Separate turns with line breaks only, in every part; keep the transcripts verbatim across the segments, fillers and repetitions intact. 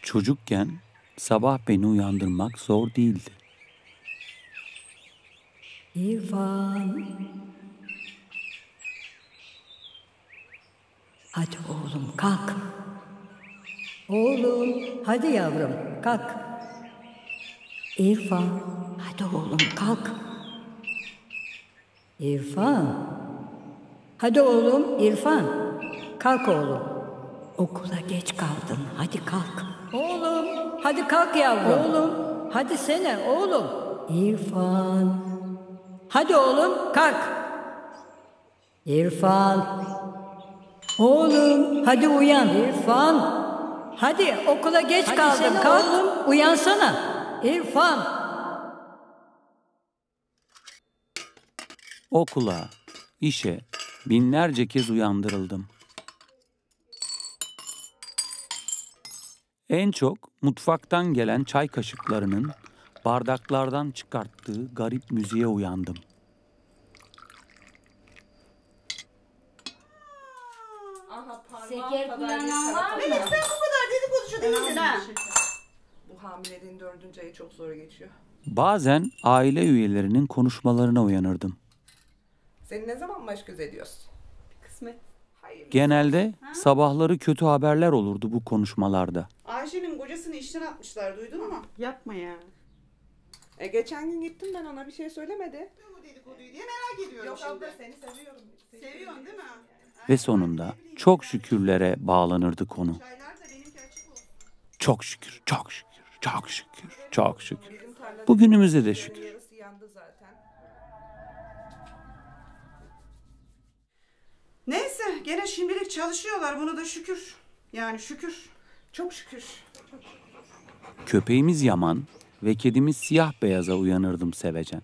Çocukken sabah beni uyandırmak zor değildi.
İrfan. Hadi oğlum kalk. Oğlum hadi yavrum kalk. İrfan hadi oğlum kalk. İrfan. Hadi oğlum İrfan. Kalk oğlum. Okula geç kaldın hadi kalk. Oğlum hadi kalk yavrum. Oğlum hadi sene oğlum. İrfan. Hadi oğlum kalk. İrfan. Oğlum hadi uyan. İrfan. Hadi okula geç hadi kaldın kalk. Oğlum uyansana. İrfan.
Okula, işe binlerce kez uyandırıldım. En çok mutfaktan gelen çay kaşıklarının bardaklardan çıkarttığı garip müziğe uyandım.
Şeker kullanan var mı?
Melek sen bu kadar dedikoducu değilsin ha. Bu hamileliğin dördüncü ayı çok zor geçiyor.
Bazen aile üyelerinin konuşmalarına uyanırdım.
Seni ne zaman baş göz ediyoruz? Bir kısmet. Hayırlısı.
Genelde ha? Sabahları kötü haberler olurdu bu konuşmalarda.
Ayşe'nin kocasını işten atmışlar, duydun mu?
Yapma ya.
E geçen gün gittim ben, ona bir şey söylemedi.
Bu dedikoduyu diye merak ediyorum
Yok
şimdi.
abla seni seviyorum.
Seviyorsun değil mi?
Ve sonunda çok şükürlere bağlanırdı konu. Çok şükür, çok şükür, çok şükür, çok şükür. Bugünümüze de şükür.
Yarısı yandı zaten.
Neyse gene şimdilik çalışıyorlar, buna da şükür. Yani şükür.
Çok şükür.
Köpeğimiz Yaman ve kedimiz Siyah Beyaz'a uyanırdım sevecen.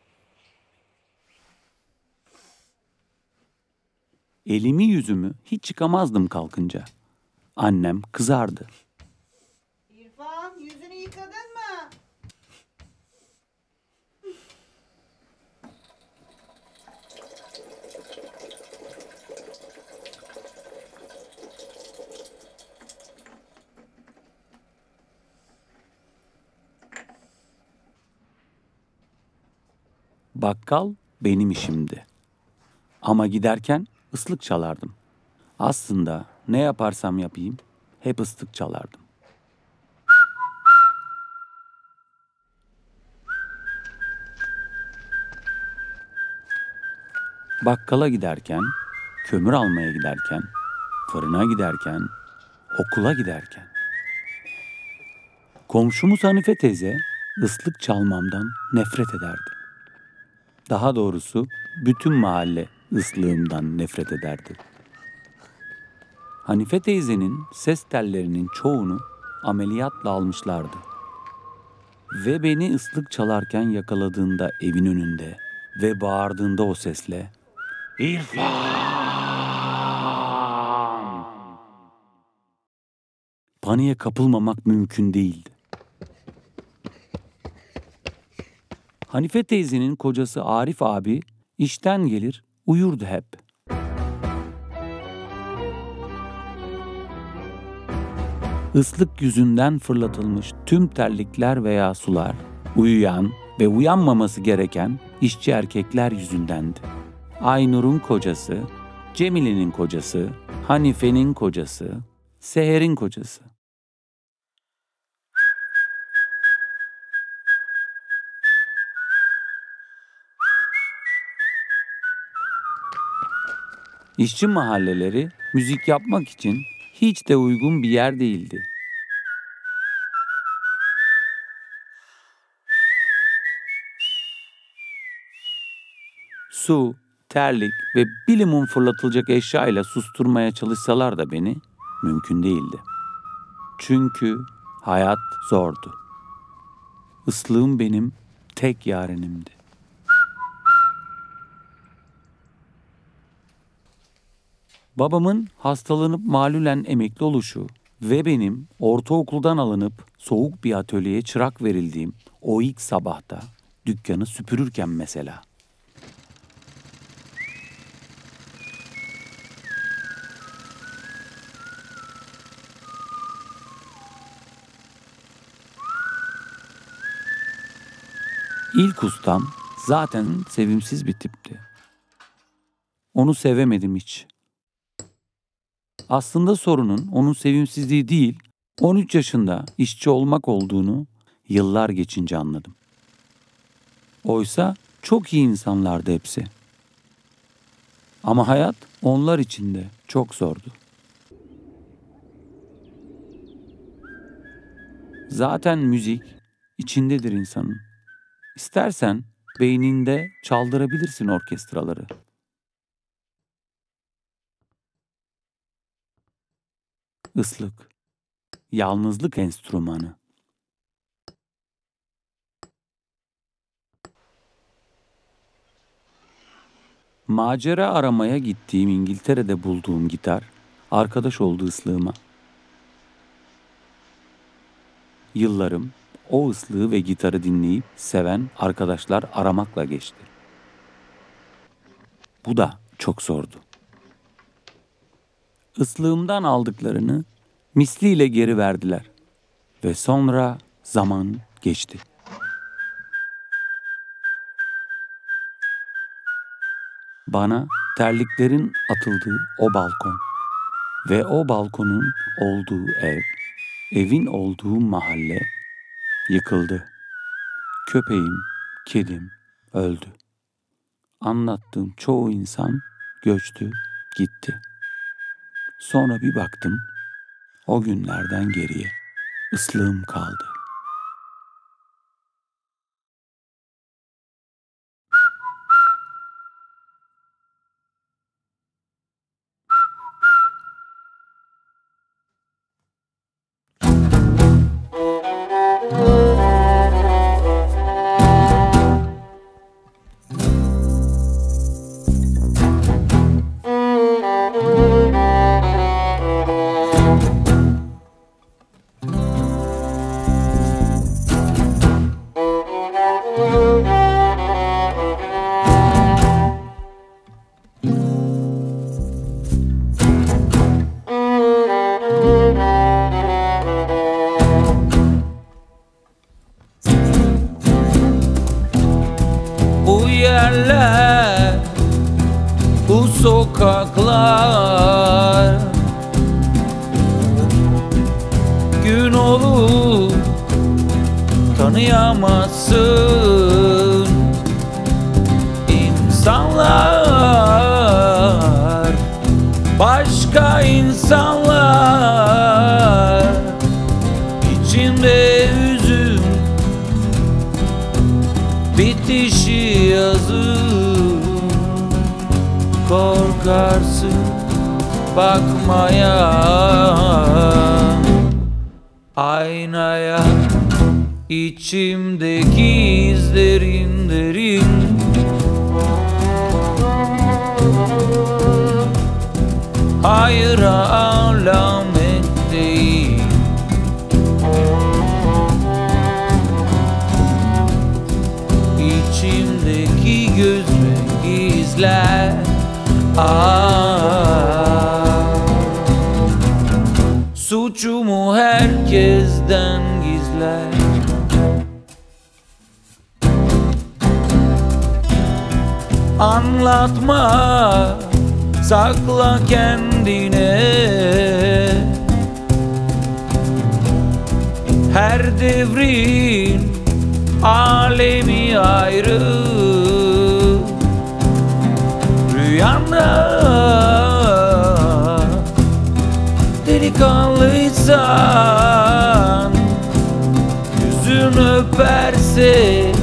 Elimi yüzümü hiç çıkamazdım kalkınca. Annem kızardı.
İrfan, yüzünü yıkadın mı?
Bakkal benim işimdi. Ama giderken ıslık çalardım. Aslında ne yaparsam yapayım hep ıslık çalardım. Bakkala giderken, kömür almaya giderken, fırına giderken, okula giderken. Komşumuz Hanife teyze ıslık çalmamdan nefret ederdi. Daha doğrusu bütün mahalle ıslığımdan nefret ederdi. Hanife teyzenin ses tellerinin çoğunu ameliyatla almışlardı. Ve beni ıslık çalarken yakaladığında evin önünde ve bağırdığında o sesle İrfan! Paniğe kapılmamak mümkün değildi. Hanife teyzenin kocası Arif abi işten gelir uyurdu hep. Islık yüzünden fırlatılmış tüm terlikler veya sular uyuyan ve uyanmaması gereken işçi erkekler yüzündendi. Aynur'un kocası, Cemile'nin kocası, Hanife'nin kocası, Seher'in kocası. İşçi mahalleleri müzik yapmak için hiç de uygun bir yer değildi. Su, terlik ve bilimum fırlatılacak eşyayla susturmaya çalışsalar da beni mümkün değildi. Çünkü hayat zordu. Islığım benim tek yarenimdi. Babamın hastalanıp malulen emekli oluşu ve benim ortaokuldan alınıp soğuk bir atölyeye çırak verildiğim o ilk sabahta dükkanı süpürürken mesela. İlk ustam zaten sevimsiz bir tipti. Onu sevemedim hiç. Aslında sorunun onun sevimsizliği değil, on üç yaşında işçi olmak olduğunu yıllar geçince anladım. Oysa çok iyi insanlardı hepsi. Ama hayat onlar için de çok zordu. Zaten müzik içindedir insanın. İstersen beyninde çaldırabilirsin orkestraları. Islık, yalnızlık enstrümanı. Macera aramaya gittiğim İngiltere'de bulduğum gitar, arkadaş oldu ıslığıma. Yıllarım o ıslığı ve gitarı dinleyip seven arkadaşlar aramakla geçti. Bu da çok zordu. Islığımdan aldıklarını misliyle geri verdiler ve sonra zaman geçti. Bana terliklerin atıldığı o balkon ve o balkonun olduğu ev, evin olduğu mahalle yıkıldı. Köpeğim, kedim öldü. Anlattığım çoğu insan göçtü, gitti. Sonra bir baktım, o günlerden geriye ıslığım kaldı. Yerler, bu sokaklar gün olur tanıyamazsın. İnsanlar başka insanlar, içinde üzüm bitişi yazın. Korkarsın bakmaya aynaya, içimdeki izlerin derin. Hayra alamet değil. İçimdeki göz ve izler. Ah, suçumu herkesten gizler. Anlatma, sakla kendine. Her devrin alemi ayrı. Rüyanda delikanlıysan, yüzün öperse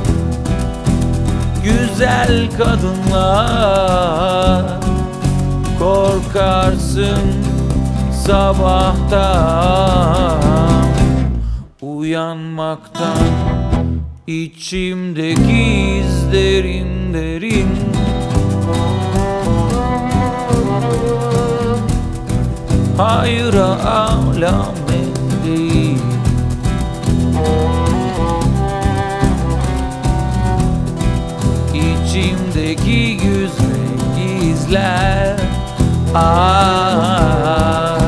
güzel kadınlar, korkarsın sabahtan uyanmaktan. İçimdeki izlerin derin. Hayra alamet değil. İçimdeki güz ve gizler. Ah,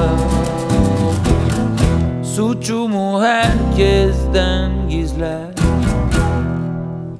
suçumu herkesten gizler.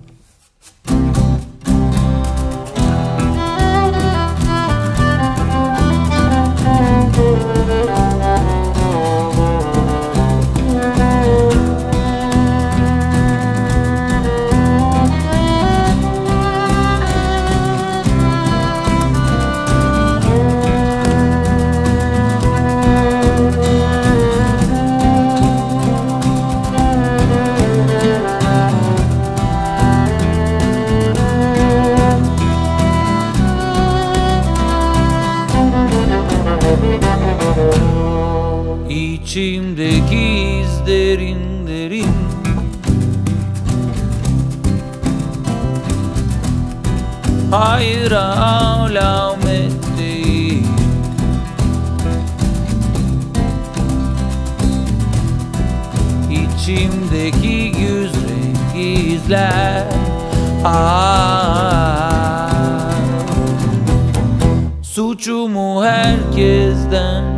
İçimdeki izlerin derin. Hayra alamet değil. İçimdeki güz rengi izler. Ah, suçumu herkesten